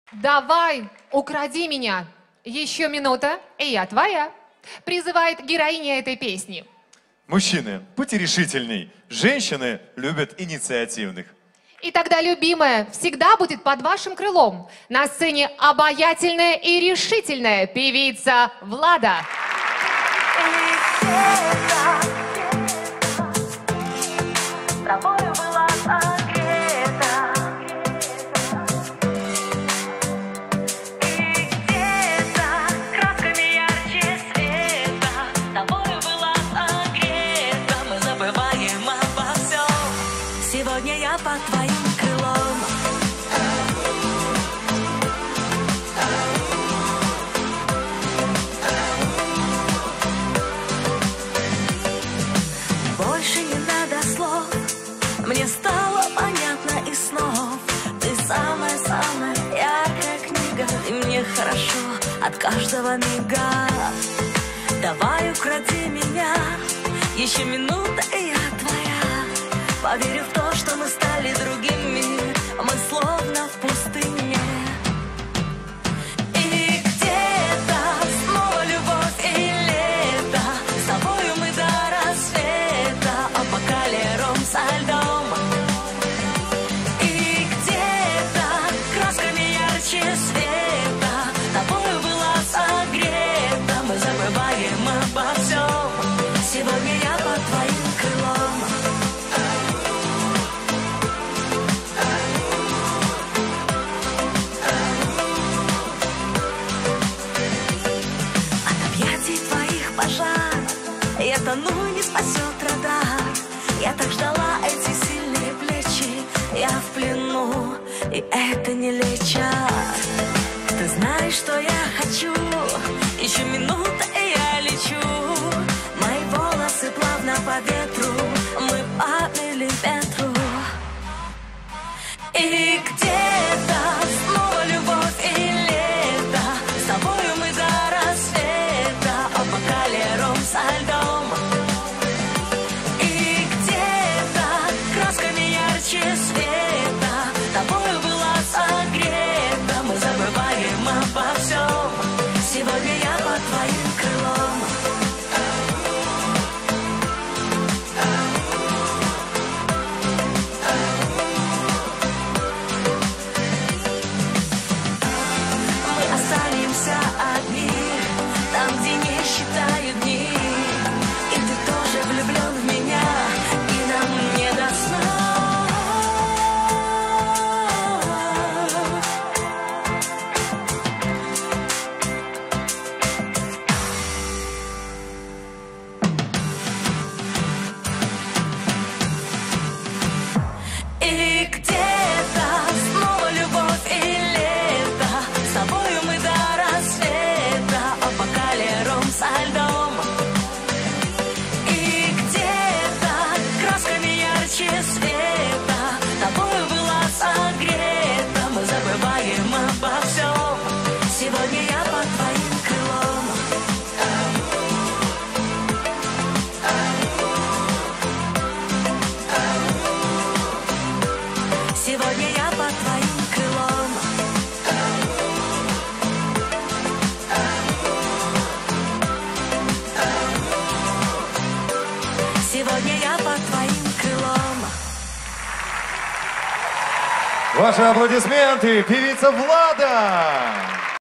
Давай, укради меня. Еще минута, и я твоя. Призывает героиня этой песни. Мужчины, будьте решительней. Женщины любят инициативных. И тогда любимая всегда будет под вашим крылом. На сцене обаятельная и решительная певица Влада. Сегодня я под твоим крылом. Больше не надо слов, мне стало понятно из снов. Ты самая-самая яркая книга, и мне хорошо от каждого мига. Давай укради меня, еще минута, и я твоя. Поверю в то, что мы стали другими, мы словно в пустыне. И где-то снова любовь и лето, с тобою мы до рассвета, а пока лером со льдом. И где-то красками ярче света, тобою была согрета, мы забываем обо всем. Сегодня я под твоим крылом. Я тону, не спасет радар. Я так ждала эти сильные плечи. Я в плену, и это не лечат. Ты знаешь, что я хочу. Еще минута, и я лечу. Мои волосы плавно по ветру, мы по миллиметру. И где-то снова любовь и лето, с тобою мы до рассвета, а пока лером со льдом. И где-то красками ярче света, тобою была согрета, мы забываем обо всем. Сегодня я под твоим крылом. Останемся одни, там, где не считают дни. И ты тоже влюблен в меня, и нам не до сна. И где-то снова любовь и лето, с тобою мы до рассвета, а пока лером со льдом. И где-то красками ярче света, тобою была согрета, мы забываем обо всем. Сегодня я под твоим крылом. Сегодня я под твоим крылом. Сегодня я под твоим крылом. Ваши аплодисменты, певица Влада!